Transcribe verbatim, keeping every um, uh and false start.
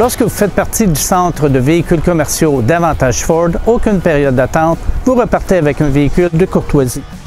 Lorsque vous faites partie du centre de véhicules commerciaux d'Avantage Ford, aucune période d'attente, vous repartez avec un véhicule de courtoisie.